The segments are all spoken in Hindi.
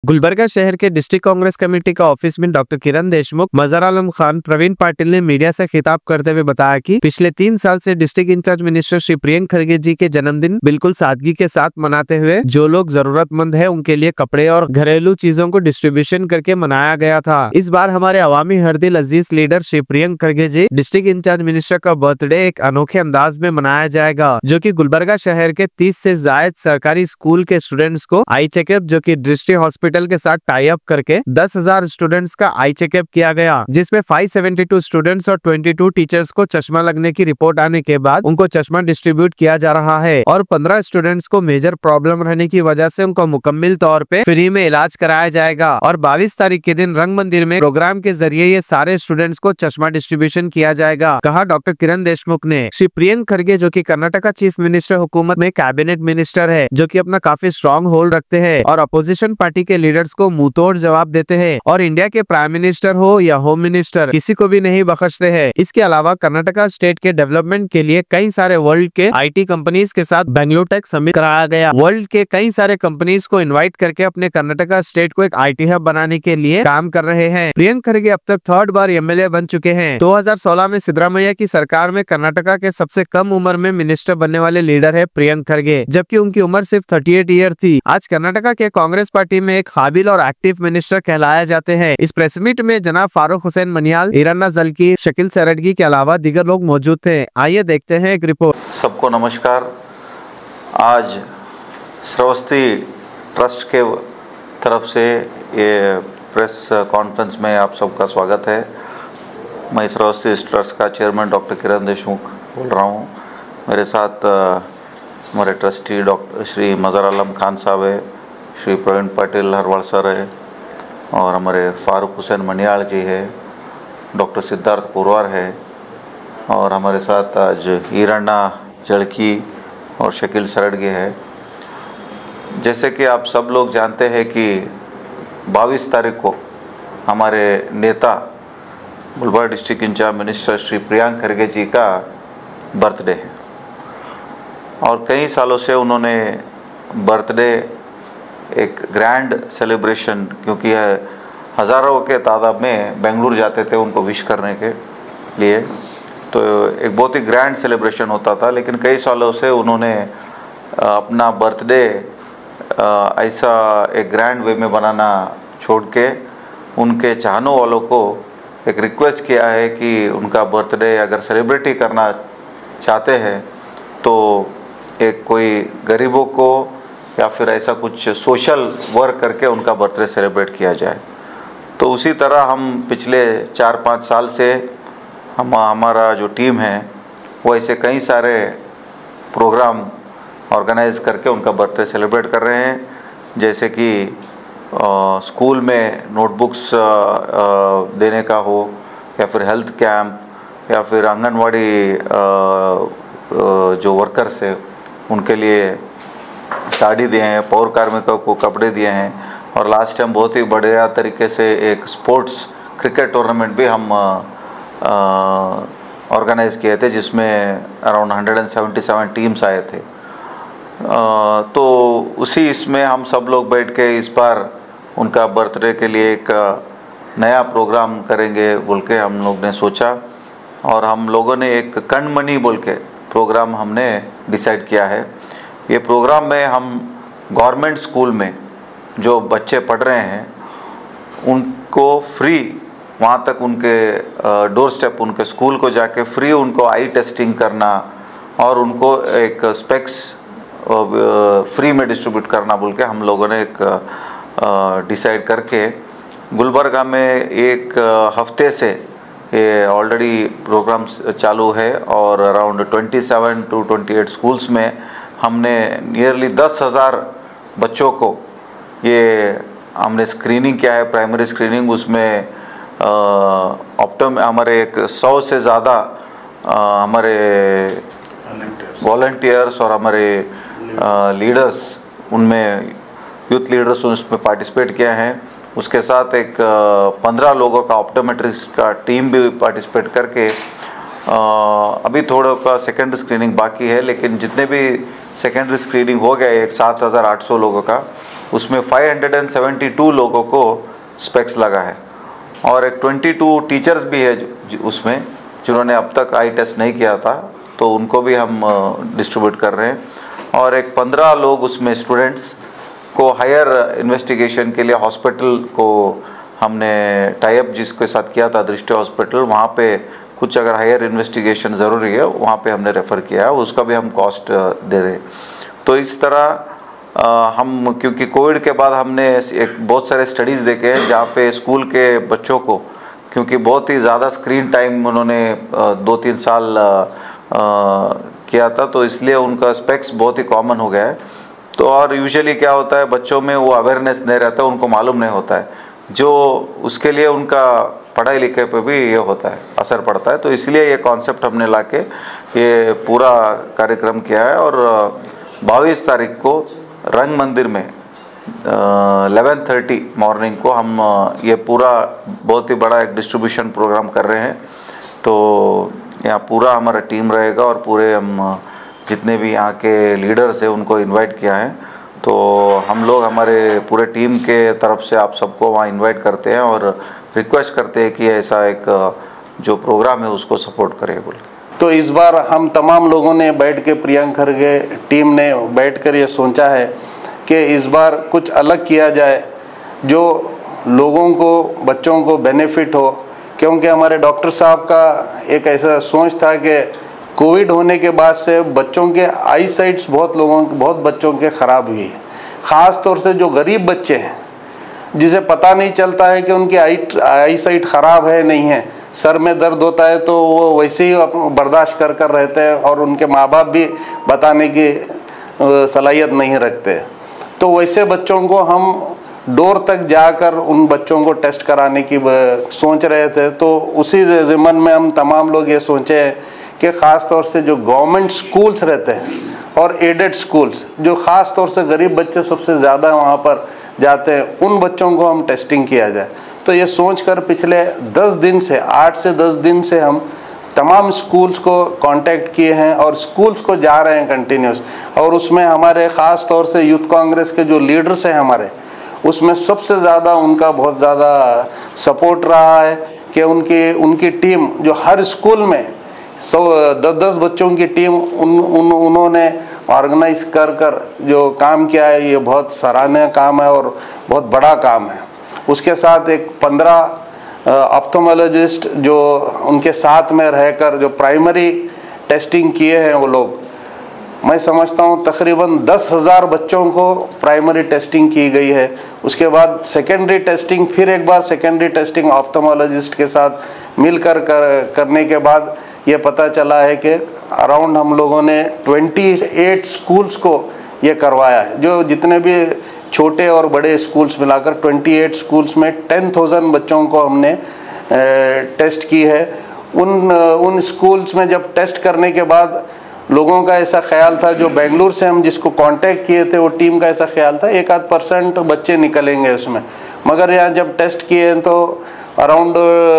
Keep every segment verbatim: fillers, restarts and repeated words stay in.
गुलबर्गा शहर के डिस्ट्रिक्ट कांग्रेस कमेटी का ऑफिस में डॉक्टर किरण देशमुख, मजहर आलम खान, प्रवीण पाटिल ने मीडिया से खिताब करते हुए बताया कि पिछले तीन साल से district incharge minister Shri Priyank Kharge ji के जन्मदिन बिल्कुल सादगी के साथ मनाते हुए जो लोग जरूरतमंद है उनके लिए कपड़े और घरेलू चीजों को डिस्ट्रीब्यूशन करके मनाया गया था। इस बार हमारे अवामी हरदिल अजीज leader Shri Priyank Kharge ji district incharge minister का बर्थडे एक अनोखे अंदाज में मनाया जाएगा, जो की गुलबर्गा शहर के तीस से जायद सरकारी स्कूल के स्टूडेंट्स को आई चेकअप जो की डिस्ट्रिक्ट हॉस्पिटल के साथ टाई अप करके दस हजार स्टूडेंट्स का आई चेकअप किया गया, जिसमें पाँच सौ बहत्तर स्टूडेंट्स और बाईस टीचर्स को चश्मा लगने की रिपोर्ट आने के बाद उनको चश्मा डिस्ट्रीब्यूट किया जा रहा है और पंद्रह स्टूडेंट्स को मेजर प्रॉब्लम रहने की वजह से उनको मुकम्मल तौर पे फ्री में इलाज कराया जाएगा और बाईस तारीख के दिन रंग मंदिर में प्रोग्राम के जरिए ये सारे स्टूडेंट्स को चश्मा डिस्ट्रीब्यूशन किया जाएगा, कहा डॉक्टर किरण देशमुख ने। श्री प्रियंक खरगे जो की कर्नाटका चीफ मिनिस्टर हुकूमत में कैबिनेट मिनिस्टर है, जो की अपना काफी स्ट्रॉन्ग होल्ड रखते हैं और अपोजिशन पार्टी के लीडर्स को मुंहतोड़ जवाब देते हैं और इंडिया के प्राइम मिनिस्टर हो या होम मिनिस्टर किसी को भी नहीं बख्शते हैं। इसके अलावा कर्नाटका स्टेट के डेवलपमेंट के लिए कई सारे वर्ल्ड के आईटी कंपनीज के साथ बेंगलुरु टेक समिट कराया गया। वर्ल्ड के कई सारे कंपनीज को इनवाइट करके अपने कर्नाटका स्टेट को एक आईटी हब बनाने के लिए काम कर रहे हैं। प्रियंक खरगे अब तक थर्ड बार एमएलए बन चुके हैं। दो हजार सोलह में सिद्धरामैया की सरकार में कर्नाटका के सबसे कम उम्र में मिनिस्टर बनने वाले लीडर है प्रियंक खरगे, जबकि उनकी उम्र सिर्फ अड़तीस ईयर थी। आज कर्नाटका के कांग्रेस पार्टी में एक काबिल और एक्टिव मिनिस्टर कहलाया जाते हैं। इस प्रेस मीट में जनाब फारूक हुसैन मनियाल, ईराना जल्की, शकील सरडगी के अलावा दीगर लोग मौजूद थे। आइए देखते हैं एक रिपोर्ट। सबको नमस्कार। आज श्रावस्ती ट्रस्ट के तरफ से ये प्रेस कॉन्फ्रेंस में आप सबका स्वागत है। मैं श्रावस्ती ट्रस्ट का चेयरमैन डॉक्टर किरण देशमुख बोल रहा हूँ। मेरे साथ हमारे ट्रस्टी डॉक्टर श्री मजहर आलम खान साहब है, श्री प्रवीण पाटिल हरवाल सर है और हमारे फारूक हुसैन मनियाल जी है, डॉक्टर सिद्धार्थ पुरवार है और हमारे साथ आज ईराना जड़की और शकील सरडगी है। जैसे कि आप सब लोग जानते हैं कि बाईस तारीख को हमारे नेता Gulbarga district incharge minister Shri Priyank Kharge ji का बर्थडे है और कई सालों से उन्होंने बर्थडे एक ग्रैंड सेलिब्रेशन, क्योंकि हज़ारों के तादाद में बेंगलुरु जाते थे उनको विश करने के लिए, तो एक बहुत ही ग्रैंड सेलिब्रेशन होता था। लेकिन कई सालों से उन्होंने अपना बर्थडे ऐसा एक ग्रैंड वे में बनाना छोड़ के उनके चाहने वालों को एक रिक्वेस्ट किया है कि उनका बर्थडे अगर सेलिब्रेटी करना चाहते हैं तो एक कोई गरीबों को या फिर ऐसा कुछ सोशल वर्क करके उनका बर्थडे सेलिब्रेट किया जाए। तो उसी तरह हम पिछले चार पाँच साल से हम हमारा जो टीम है वो ऐसे कई सारे प्रोग्राम ऑर्गेनाइज करके उनका बर्थडे सेलिब्रेट कर रहे हैं, जैसे कि स्कूल में नोटबुक्स देने का हो या फिर हेल्थ कैंप या फिर आंगनवाड़ी जो वर्कर्स है उनके लिए साड़ी दिए हैं, पौर कार्मिकों को कपड़े दिए हैं और लास्ट टाइम बहुत ही बढ़िया तरीके से एक स्पोर्ट्स क्रिकेट टूर्नामेंट भी हम ऑर्गेनाइज़ किए थे जिसमें अराउंड एक सौ सतहत्तर टीम्स आए थे। आ, तो उसी इसमें हम सब लोग बैठ के इस बार उनका बर्थडे के लिए एक नया प्रोग्राम करेंगे बोल के हम लोग ने सोचा और हम लोगों ने एक कणमणि बोल के प्रोग्राम हमने डिसाइड किया है। ये प्रोग्राम में हम गवर्नमेंट स्कूल में जो बच्चे पढ़ रहे हैं उनको फ्री वहाँ तक उनके डोर स्टेप उनके स्कूल को जाके फ्री उनको आई टेस्टिंग करना और उनको एक स्पेक्स फ्री में डिस्ट्रीब्यूट करना बोल के हम लोगों ने एक डिसाइड करके गुलबर्गा में एक हफ्ते से ये ऑलरेडी प्रोग्राम चालू है और अराउंड सत्ताईस टू अट्ठाईस स्कूल्स में हमने नियरली दस हज़ार बच्चों को ये हमने स्क्रीनिंग किया है, प्राइमरी स्क्रीनिंग। उसमें ऑप्टोम हमारे एक सौ से ज़्यादा हमारे वॉलंटियर्स और हमारे लीडर्स उनमें यूथ लीडर्स उसमें पार्टिसिपेट किए हैं। उसके साथ एक पंद्रह लोगों का ऑप्टोमेट्रिस्ट का टीम भी पार्टिसिपेट करके आ, अभी थोड़ा का सेकेंडरी स्क्रीनिंग बाकी है, लेकिन जितने भी सेकेंडरी स्क्रीनिंग हो गए एक सात हज़ार आठ सौ लोगों का उसमें पाँच सौ बहत्तर लोगों को स्पेक्स लगा है और एक बाईस टीचर्स भी है उसमें जिन्होंने अब तक आई टेस्ट नहीं किया था, तो उनको भी हम डिस्ट्रीब्यूट कर रहे हैं। और एक पंद्रह लोग उसमें स्टूडेंट्स को हायर इन्वेस्टिगेशन के लिए हॉस्पिटल को हमने टाइप जिसके साथ किया था, दृष्टि हॉस्पिटल, वहाँ पे कुछ अगर हायर इन्वेस्टिगेशन ज़रूरी है वहाँ पे हमने रेफ़र किया है, उसका भी हम कॉस्ट दे रहे हैं। तो इस तरह आ, हम क्योंकि कोविड के बाद हमने एक बहुत सारे स्टडीज़ देखे हैं जहाँ पे स्कूल के बच्चों को, क्योंकि बहुत ही ज़्यादा स्क्रीन टाइम उन्होंने दो तीन साल आ, आ, किया था, तो इसलिए उनका स्पेक्स बहुत ही कॉमन हो गया है। तो और यूजुअली क्या होता है, बच्चों में वो अवेयरनेस नहीं रहता, उनको मालूम नहीं होता है, जो उसके लिए उनका पढ़ाई लिखाई पे भी ये होता है, असर पड़ता है। तो इसलिए ये कॉन्सेप्ट हमने लाके ये पूरा कार्यक्रम किया है। और बाईस तारीख को रंग मंदिर में ग्यारह थर्टी मॉर्निंग को हम ये पूरा बहुत ही बड़ा एक डिस्ट्रीब्यूशन प्रोग्राम कर रहे हैं। तो यहाँ पूरा हमारा टीम रहेगा और पूरे हम जितने भी यहाँ के लीडर्स हैं उनको इनवाइट किया है। तो हम लोग हमारे पूरे टीम के तरफ से आप सबको वहाँ इनवाइट करते हैं और रिक्वेस्ट करते हैं कि ऐसा एक जो प्रोग्राम है उसको सपोर्ट करें बोल। तो इस बार हम तमाम लोगों ने बैठ के, प्रियंक खरगे टीम ने बैठकर ये सोचा है कि इस बार कुछ अलग किया जाए जो लोगों को, बच्चों को बेनिफिट हो। क्योंकि हमारे डॉक्टर साहब का एक ऐसा सोच था कि कोविड होने के बाद से बच्चों के आई साइट्स बहुत लोगों बहुत बच्चों के ख़राब हुई है, ख़ास तौर से जो गरीब बच्चे हैं जिसे पता नहीं चलता है कि उनकी आई आई साइट ख़राब है नहीं है। सर में दर्द होता है तो वो वैसे ही बर्दाश्त कर कर रहते हैं और उनके माँ बाप भी बताने की सलाहियत नहीं रखते। तो वैसे बच्चों को हम डोर तक जाकर उन बच्चों को टेस्ट कराने की सोच रहे थे। तो उसी ज़िम्मन में हम तमाम लोग ये सोचे हैं कि ख़ास तौर से जो गवर्नमेंट स्कूल्स रहते हैं और एडेड स्कूल्स, जो ख़ास तौर से गरीब बच्चे सबसे ज़्यादा वहाँ पर जाते हैं, उन बच्चों को हम टेस्टिंग किया जाए। तो ये सोचकर पिछले दस दिन से, आठ से दस दिन से हम तमाम स्कूल्स को कांटेक्ट किए हैं और स्कूल्स को जा रहे हैं कंटिन्यूस। और उसमें हमारे ख़ास तौर से यूथ कांग्रेस के जो लीडर्स हैं हमारे, उसमें सबसे ज़्यादा उनका बहुत ज़्यादा सपोर्ट रहा है कि उनकी उनकी टीम जो हर स्कूल में सौ दस दस बच्चों की टीम उन, उन उन्होंने ऑर्गेनाइज कर कर जो काम किया है, ये बहुत सराहनीय काम है और बहुत बड़ा काम है। उसके साथ एक पंद्रह ऑप्थोमोलॉजिस्ट जो उनके साथ में रहकर जो प्राइमरी टेस्टिंग किए हैं वो लोग, मैं समझता हूँ तकरीबन दस हज़ार बच्चों को प्राइमरी टेस्टिंग की गई है। उसके बाद सेकेंडरी टेस्टिंग, फिर एक बार सेकेंडरी टेस्टिंग ऑप्थोमोलॉजिस्ट के साथ मिलकर कर, करने के बाद ये पता चला है कि अराउंड हम लोगों ने अट्ठाईस स्कूल्स को ये करवाया है। जो जितने भी छोटे और बड़े स्कूल्स मिलाकर अट्ठाईस स्कूल्स में दस हज़ार बच्चों को हमने टेस्ट की है। उन उन स्कूल्स में जब टेस्ट करने के बाद लोगों का ऐसा ख्याल था, जो बेंगलुरु से हम जिसको कांटेक्ट किए थे वो टीम का ऐसा ख्याल था एक आध परसेंट बच्चे निकलेंगे उसमें, मगर यहाँ जब टेस्ट किए हैं तो around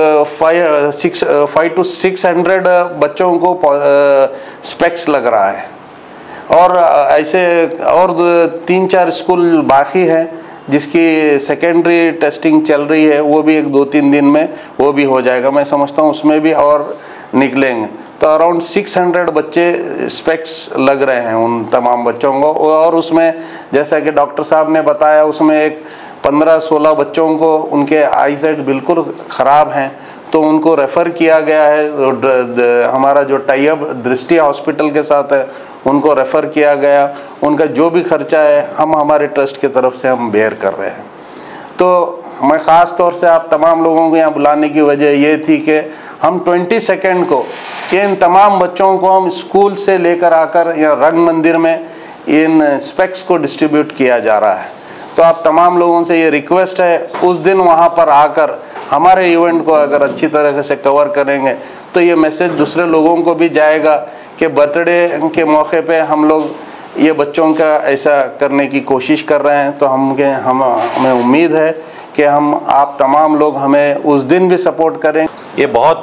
five six five two six hundred बच्चों को स्पेक्स लग रहा है। और ऐसे और तीन चार स्कूल बाकी हैं जिसकी सेकेंडरी टेस्टिंग चल रही है, वो भी एक दो तीन दिन में वो भी हो जाएगा। मैं समझता हूँ उसमें भी और निकलेंगे। तो अराउंड छह सौ बच्चे स्पेक्स लग रहे हैं उन तमाम बच्चों को। और उसमें जैसा कि डॉक्टर साहब ने बताया, उसमें एक पंद्रह सोलह बच्चों को उनके आई साइट बिल्कुल ख़राब हैं, तो उनको रेफ़र किया गया है। हमारा जो टाइप दृष्टि हॉस्पिटल के साथ है उनको रेफ़र किया गया। उनका जो भी खर्चा है हम हमारे ट्रस्ट की तरफ से हम बेयर कर रहे हैं। तो मैं ख़ास तौर से आप तमाम लोगों को यहाँ बुलाने की वजह ये थी कि हम ट्वेंटी सेकेंड को इन तमाम बच्चों को हम स्कूल से लेकर आकर यहाँ रंग मंदिर में इन स्पेक्स को डिस्ट्रीब्यूट किया जा रहा है। तो आप तमाम लोगों से ये रिक्वेस्ट है, उस दिन वहाँ पर आकर हमारे इवेंट को अगर अच्छी तरह से कवर करेंगे तो ये मैसेज दूसरे लोगों को भी जाएगा कि बर्थडे के मौके पे हम लोग ये बच्चों का ऐसा करने की कोशिश कर रहे हैं। तो हम के हम हमें उम्मीद है कि हम आप तमाम लोग हमें उस दिन भी सपोर्ट करें। ये बहुत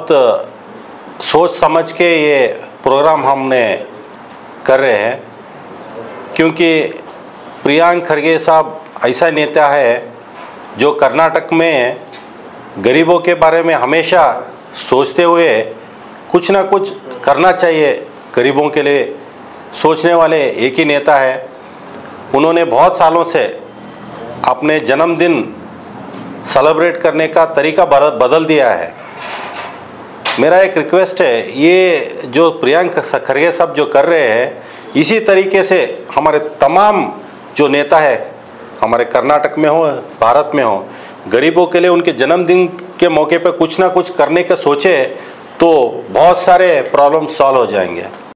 सोच समझ के ये प्रोग्राम हमने कर रहे हैं, क्योंकि प्रियंक खरगे साहब ऐसा नेता है जो कर्नाटक में गरीबों के बारे में हमेशा सोचते हुए कुछ ना कुछ करना चाहिए, गरीबों के लिए सोचने वाले एक ही नेता है। उन्होंने बहुत सालों से अपने जन्मदिन सेलिब्रेट करने का तरीका बदल दिया है। मेरा एक रिक्वेस्ट है, ये जो प्रियंक खरगे साहब जो कर रहे हैं, इसी तरीके से हमारे तमाम जो नेता है हमारे कर्नाटक में हो, भारत में हो, गरीबों के लिए उनके जन्मदिन के मौके पर कुछ ना कुछ करने का सोचे तो बहुत सारे प्रॉब्लम सॉल्व हो जाएंगे।